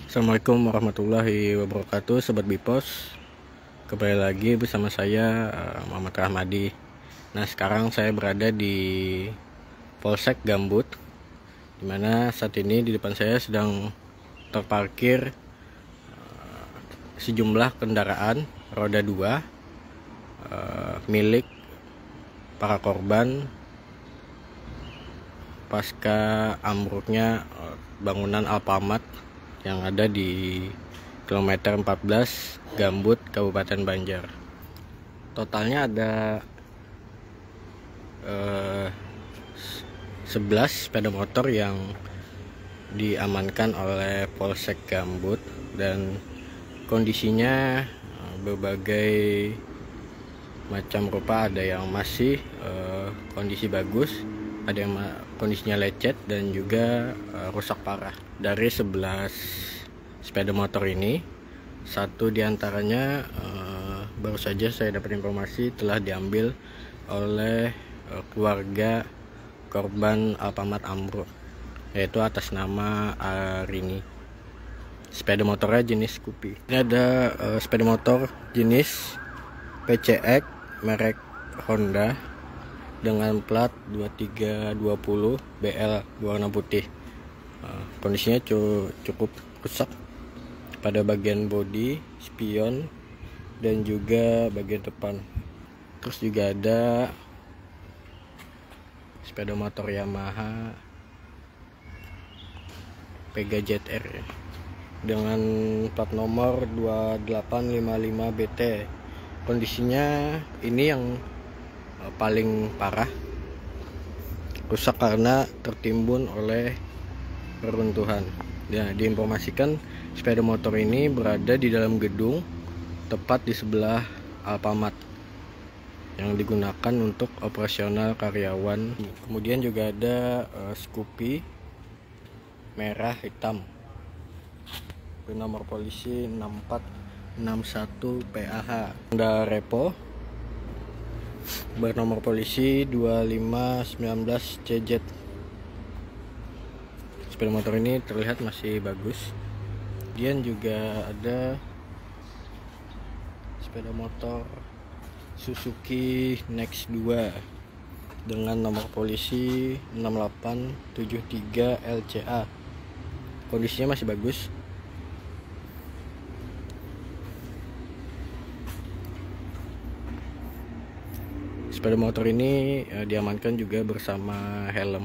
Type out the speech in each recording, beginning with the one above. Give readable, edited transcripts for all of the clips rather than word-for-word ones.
Assalamualaikum warahmatullahi wabarakatuh, Sobat Bipos. Kembali lagi bersama saya Muhammad Rahmadi. Nah, sekarang saya berada di Polsek Gambut, dimana saat ini di depan saya sedang terparkir sejumlah kendaraan roda 2 milik para korban pasca ambruknya bangunan Alfamart yang ada di kilometer 14 Gambut, Kabupaten Banjar. Totalnya ada 11 sepeda motor yang diamankan oleh Polsek Gambut, dan kondisinya berbagai macam rupa. Ada yang masih kondisi bagus, ada yang kondisinya lecet, dan juga rusak parah. Dari 11 sepeda motor ini, satu diantaranya baru saja saya dapat informasi telah diambil oleh keluarga korban Alfamart ambruk, yaitu atas nama Arini. Sepeda motornya jenis Scoopy. Ini ada sepeda motor jenis PCX merek Honda dengan plat 2320 BL warna putih. Kondisinya cukup rusak pada bagian bodi, spion, dan juga bagian depan. Terus juga ada sepeda motor Yamaha Pega ZR dengan plat nomor 2855 BT. Kondisinya ini yang paling parah, rusak karena tertimbun oleh reruntuhan. Ya, diinformasikan sepeda motor ini berada di dalam gedung, tepat di sebelah Alfamart yang digunakan untuk operasional karyawan. Kemudian juga ada Scoopy merah hitam bernomor polisi 6461 PAH. Honda Repo bernomor polisi 2519 CZ. Sepeda motor ini terlihat masih bagus. Kemudian juga ada sepeda motor Suzuki Next 2 dengan nomor polisi 6873 LCA. Kondisinya masih bagus. Sepeda motor ini diamankan juga bersama helm.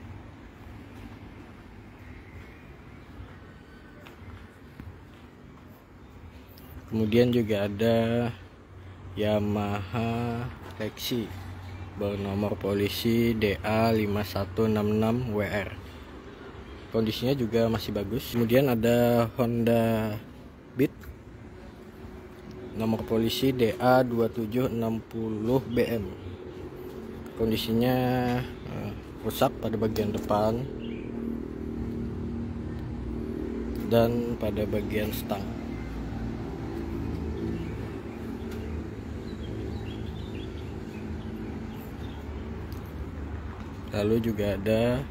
Kemudian juga ada Yamaha Lexi bernomor polisi DA5166WR. Kondisinya juga masih bagus. Kemudian ada Honda Beat nomor polisi DA2760BM. Kondisinya rusak pada bagian depan dan pada bagian stang. Lalu juga ada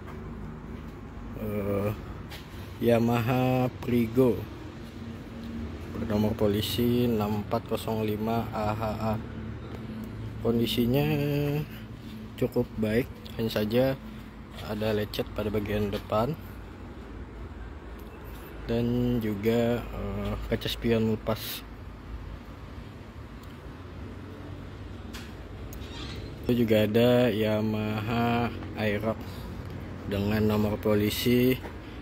Yamaha Prigo bernomor polisi 6405 AHA. Kondisinya cukup baik, hanya saja ada lecet pada bagian depan dan juga kaca spion lepas. Itu juga ada Yamaha Aerox dengan nomor polisi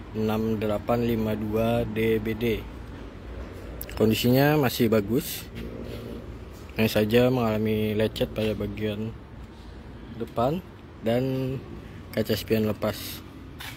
6852 DBD. Kondisinya masih bagus, hanya saja mengalami lecet pada bagian depan dan kaca spion lepas.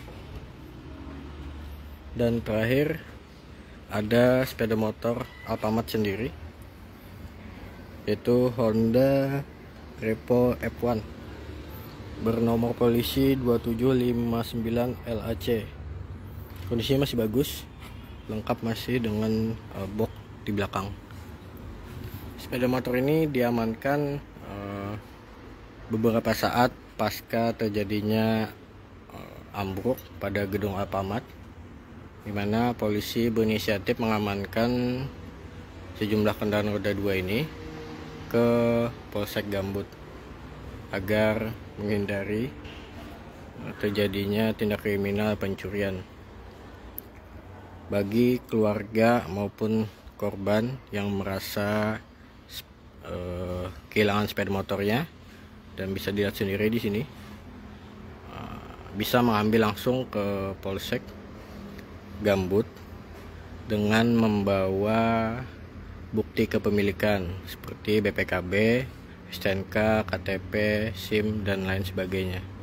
Dan terakhir ada sepeda motor Alfamart sendiri, yaitu Honda Repo F1 bernomor polisi 2759 LAC. Kondisinya masih bagus, lengkap masih dengan box di belakang. Sepeda motor ini diamankan beberapa saat pasca terjadinya ambruk pada gedung Alfamart di mana polisi berinisiatif mengamankan sejumlah kendaraan roda 2 ini ke Polsek Gambut agar menghindari terjadinya tindak kriminal pencurian. Bagi keluarga maupun korban yang merasa kehilangan sepeda motornya, dan bisa dilihat sendiri di sini, bisa mengambil langsung ke Polsek Gambut dengan membawa bukti kepemilikan seperti BPKB, STNK, KTP, SIM, dan lain sebagainya.